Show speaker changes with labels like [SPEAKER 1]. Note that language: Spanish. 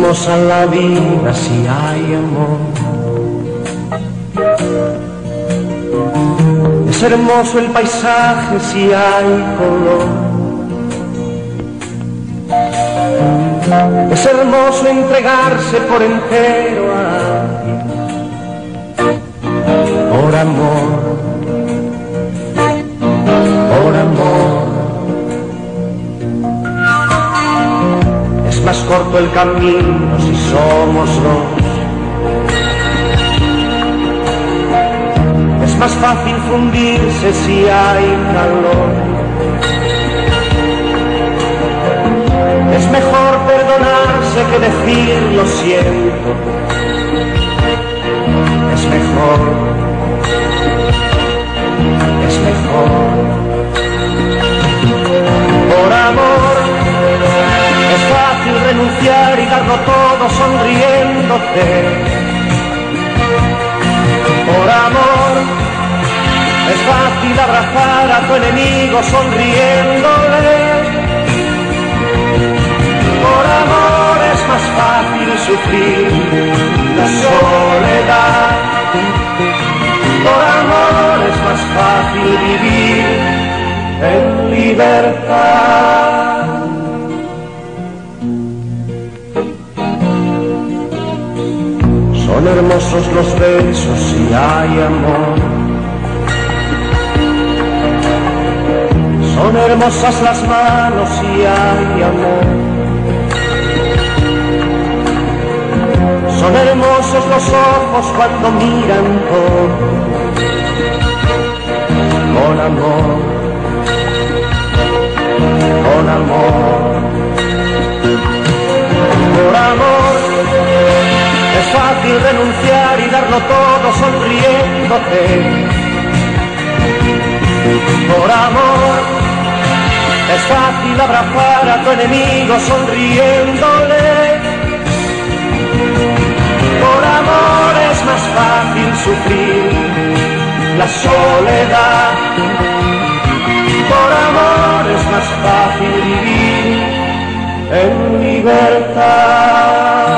[SPEAKER 1] hermosa la vida si hay amor. Es hermoso el paisaje si hay color. Es hermoso entregarse por entero a alguien, por amor, por amor. Es más corto el camino si somos dos. Es más fácil fundirse si hay calor. Es mejor perdonarse que decir lo siento. Es mejor, es mejor. Por amor es fácil renunciar y darlo todo sonriéndote. Por amor es fácil abrazar a tu enemigo sonriéndole. Por amor es más fácil sufrir la soledad. Por amor es más fácil vivir en libertad. Son hermosos los besos si hay amor. Son hermosas las manos si hay amor. Son hermosos los ojos cuando miran todo con amor, con amor. Por amor es fácil renunciar y darlo todo sonriéndote. Por amor es fácil abrazar a tu enemigo sonriéndole. Por amor es más fácil sufrir la soledad. Por amor es más fácil vivir en libertad.